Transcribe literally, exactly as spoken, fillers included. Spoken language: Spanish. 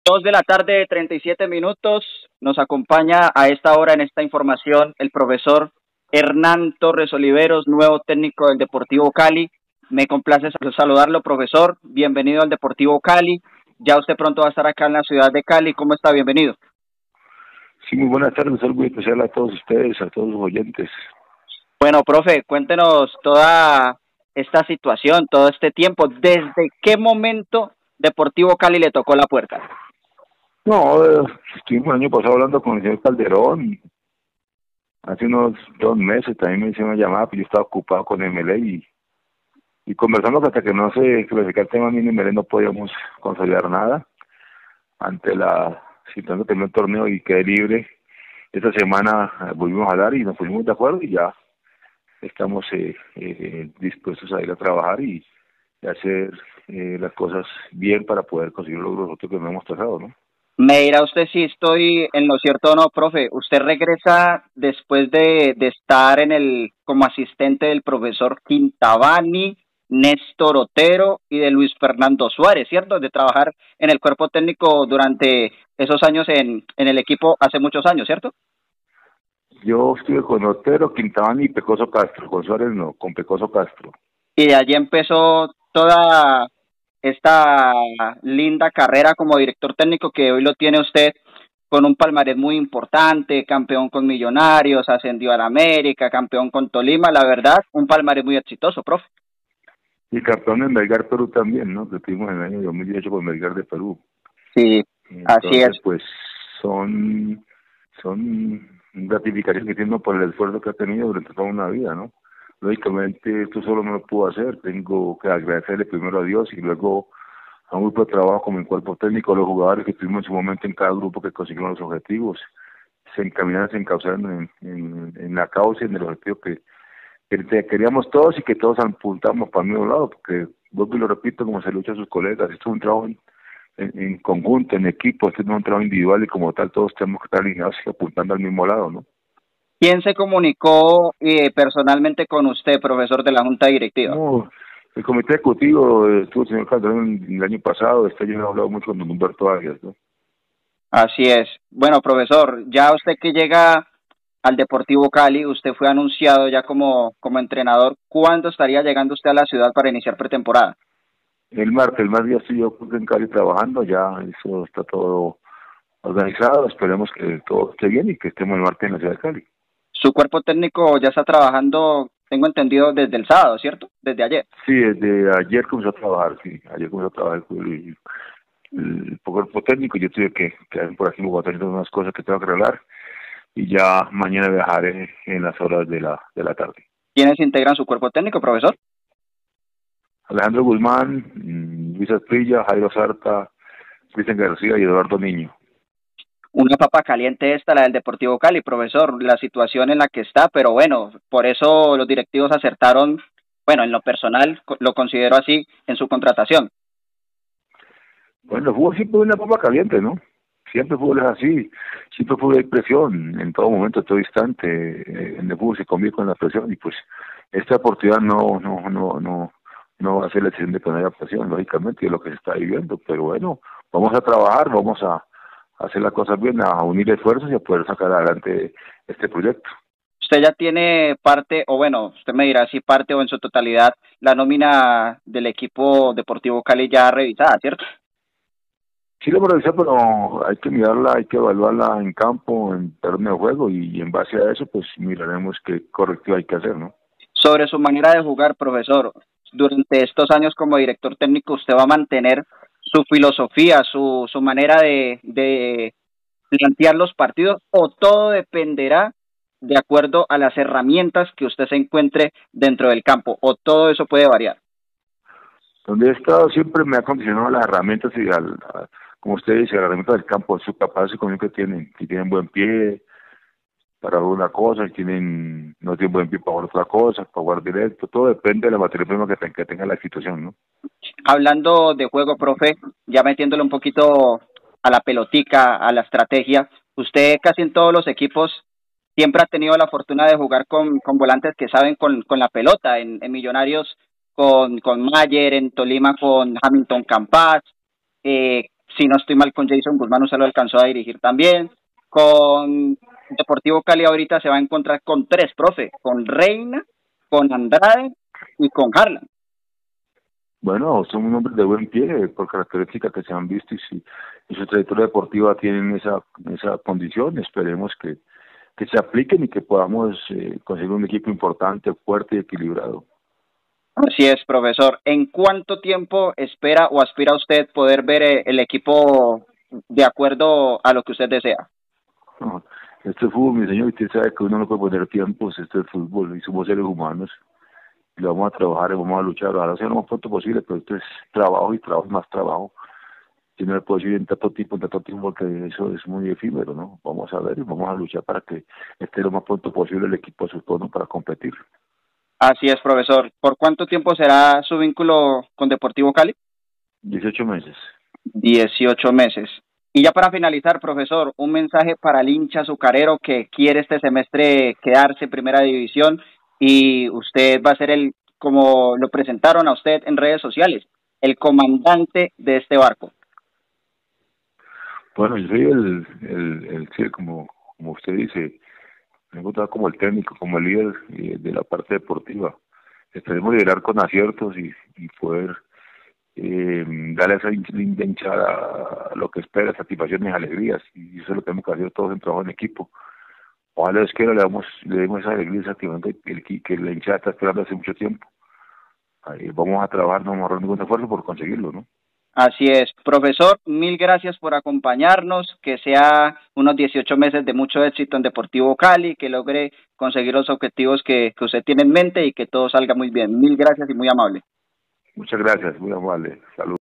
Dos de la tarde, treinta y siete minutos. Nos acompaña a esta hora en esta información el profesor Hernán Torres Oliveros, nuevo técnico del Deportivo Cali. Me complace saludarlo, profesor. Bienvenido al Deportivo Cali. Ya usted pronto va a estar acá en la ciudad de Cali. ¿Cómo está? Bienvenido. Sí, muy buenas tardes. Un saludo muy especial a todos ustedes, a todos los oyentes. Bueno, profe, cuéntenos toda esta situación, todo este tiempo. ¿Desde qué momento Deportivo Cali le tocó la puerta? No, eh, estuvimos el año pasado hablando con el señor Calderón. Hace unos dos meses también me hizo una llamada, pero yo estaba ocupado con M L E y, y conversamos hasta que no se clarificara el tema, ni en M L E no podíamos consolidar nada. Ante la situación de terminó el torneo y quedé libre, esta semana eh, volvimos a hablar y nos pusimos de acuerdo y ya estamos eh, eh, dispuestos a ir a trabajar y, y hacer eh, las cosas bien para poder conseguir los logros que nos hemos trazado, ¿no? Me dirá usted si estoy en lo cierto o no, profe. Usted regresa después de, de estar en el como asistente del profesor Quintabani, Néstor Otero y de Luis Fernando Suárez, ¿cierto? De trabajar en el cuerpo técnico durante esos años en, en el equipo hace muchos años, ¿cierto? Yo estuve con Otero, Quintabani y Pecoso Castro. Con Suárez no, con Pecoso Castro. Y de allí empezó toda esta linda carrera como director técnico que hoy lo tiene usted con un palmarés muy importante, campeón con Millonarios, ascendió a la América, campeón con Tolima, la verdad, un palmarés muy exitoso, profe. Y campeón en Melgar Perú también, ¿no? Que tuvimos en el año dos mil dieciocho con Melgar de Perú. Sí, así Entonces, es. pues, son, son gratificaciones que tiene uno por el esfuerzo que ha tenido durante toda una vida, ¿no? Lógicamente, esto solo no lo puedo hacer. Tengo que agradecerle primero a Dios y luego a un grupo de trabajo como el cuerpo técnico, a los jugadores que tuvimos en su momento en cada grupo que consiguieron los objetivos. Se encaminaron, se encauzaron en, en, en la causa y en el objetivo que, que queríamos todos y que todos apuntamos para el mismo lado, porque vuelvo y lo repito, como se lucha a sus colegas, esto es un trabajo en, en, en conjunto, en equipo, esto no es un trabajo individual y como tal todos tenemos que estar alineados y apuntando al mismo lado, ¿no? ¿Quién se comunicó eh, personalmente con usted, profesor de la Junta Directiva? No, el comité ejecutivo eh, estuvo el señor Calderón el año pasado, este año he hablado mucho con don Humberto Arias, ¿no? Así es. Bueno, profesor, ya usted que llega al Deportivo Cali, usted fue anunciado ya como, como entrenador. ¿Cuándo estaría llegando usted a la ciudad para iniciar pretemporada? El martes, el martes ya estoy yo en Cali trabajando, ya eso está todo organizado, esperemos que todo esté bien y que estemos el martes en la ciudad de Cali. Su cuerpo técnico ya está trabajando, tengo entendido, desde el sábado, ¿cierto? Desde ayer. Sí, desde ayer comenzó a trabajar, sí, ayer comenzó a trabajar el, el, el cuerpo técnico, yo tuve que quedar por aquí en Bogotá haciendo unas cosas que tengo que arreglar y ya mañana viajaré en las horas de la, de la tarde. ¿Quiénes integran su cuerpo técnico, profesor? Alejandro Guzmán, Luis Asprilla, Jairo Sarta, Cristian García y Eduardo Niño. Una papa caliente esta, la del Deportivo Cali, profesor, la situación en la que está, pero bueno, por eso los directivos acertaron, bueno, en lo personal, lo considero así, en su contratación. Bueno, el fútbol siempre es una papa caliente, ¿no? Siempre el fútbol es así, siempre el fútbol hay presión, en todo momento, en todo instante, eh, en el fútbol se convive con la presión y pues esta oportunidad no, no, no, no, no va a ser la decisión de que no haya presión, lógicamente, es lo que se está viviendo, pero bueno, vamos a trabajar, vamos a, a hacer las cosas bien, a unir esfuerzos y a poder sacar adelante este proyecto. Usted ya tiene parte, o bueno, usted me dirá si parte o en su totalidad, la nómina del equipo Deportivo Cali ya revisada, ¿cierto? Sí, lo hemos revisado, pero hay que mirarla, hay que evaluarla en campo, en terreno de juego, y en base a eso, pues miraremos qué correctivo hay que hacer, ¿no? Sobre su manera de jugar, profesor, durante estos años como director técnico, ¿usted va a mantener su filosofía, su, su manera de, de plantear los partidos, o todo dependerá de acuerdo a las herramientas que usted se encuentre dentro del campo, o todo eso puede variar? Donde he estado siempre me ha condicionado las herramientas y al, a, como usted dice, las herramientas del campo, su capacidad con que tienen, si tienen buen pie para una cosa, si tienen, no tienen buen pie para otra cosa, para jugar directo, todo depende de la materia prima que, que tenga la situación, ¿no? Hablando de juego, profe, ya metiéndole un poquito a la pelotica, a la estrategia, usted casi en todos los equipos siempre ha tenido la fortuna de jugar con, con volantes que saben con, con la pelota, en, en Millonarios con, con Mayer, en Tolima con Hamilton Campas, eh, si no estoy mal, con Jason Guzmán usted lo alcanzó a dirigir también. Con Deportivo Cali ahorita se va a encontrar con tres, profe, con Reina, con Andrade y con Harlan. Bueno, son hombres de buen pie por características que se han visto y si y su trayectoria deportiva tienen esa esa condición. Esperemos que, que se apliquen y que podamos eh, conseguir un equipo importante, fuerte y equilibrado. Así es, profesor. ¿En cuánto tiempo espera o aspira usted poder ver eh, el equipo de acuerdo a lo que usted desea? No, este es fútbol, mi señor, y usted sabe que uno no puede poner tiempos, este es fútbol y somos seres humanos y lo vamos a trabajar y vamos a luchar, ojalá sea lo más pronto posible, pero esto es trabajo y trabajo y más trabajo. Yo no le puedo decir en tanto tiempo, en tanto tiempo, porque eso es muy efímero, ¿no? Vamos a ver y vamos a luchar para que esté lo más pronto posible el equipo a su tono para competir. Así es, profesor. ¿Por cuánto tiempo será su vínculo con Deportivo Cali? dieciocho meses. Dieciocho meses. Y ya para finalizar, profesor, un mensaje para el hincha azucarero que quiere este semestre quedarse en primera división y usted va a ser el, como lo presentaron a usted en redes sociales, el comandante de este barco. Bueno, yo soy el, el, el sí, como, como usted dice, me gusta como el técnico, como el líder eh, de la parte deportiva. Esperemos liderar con aciertos y, y poder eh, darle a esa linda hinchada lo que espera, satisfacciones y alegrías. Y eso es lo que tenemos que hacer todos en trabajo en equipo. Ojalá Dios quiera le damos, le demos esa alegría y satisfacción que, que, que la hinchada está esperando hace mucho tiempo. Ahí vamos a trabajar, no vamos a ahorrar ningún esfuerzo por conseguirlo, ¿no? Así es, profesor, mil gracias por acompañarnos, que sea unos dieciocho meses de mucho éxito en Deportivo Cali, que logre conseguir los objetivos que, que usted tiene en mente y que todo salga muy bien. Mil gracias y muy amable. Muchas gracias, muy amable. Saludos.